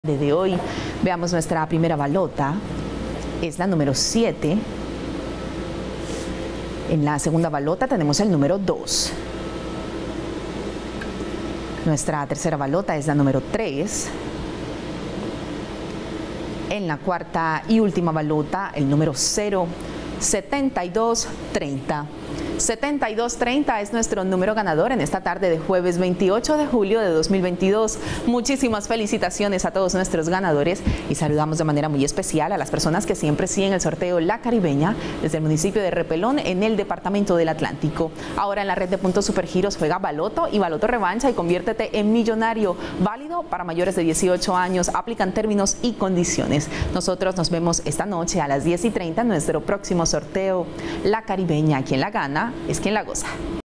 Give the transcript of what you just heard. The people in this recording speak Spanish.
De hoy. Veamos nuestra primera balota, es la número 7. En la segunda balota tenemos el número 2. Nuestra tercera balota es la número 3. En la cuarta y última balota, el número 0, 7230. 7230 es nuestro número ganador en esta tarde de jueves 28 de julio de 2022. Muchísimas felicitaciones a todos nuestros ganadores y saludamos de manera muy especial a las personas que siempre siguen el sorteo La Caribeña desde el municipio de Repelón en el departamento del Atlántico. Ahora en la red de puntos Supergiros juega Baloto y Baloto Revancha y conviértete en millonario. Válido para mayores de 18 años. Aplican términos y condiciones. Nosotros nos vemos esta noche a las 10:30 en nuestro próximo sorteo La Caribeña. Quien la gana es quien la goza.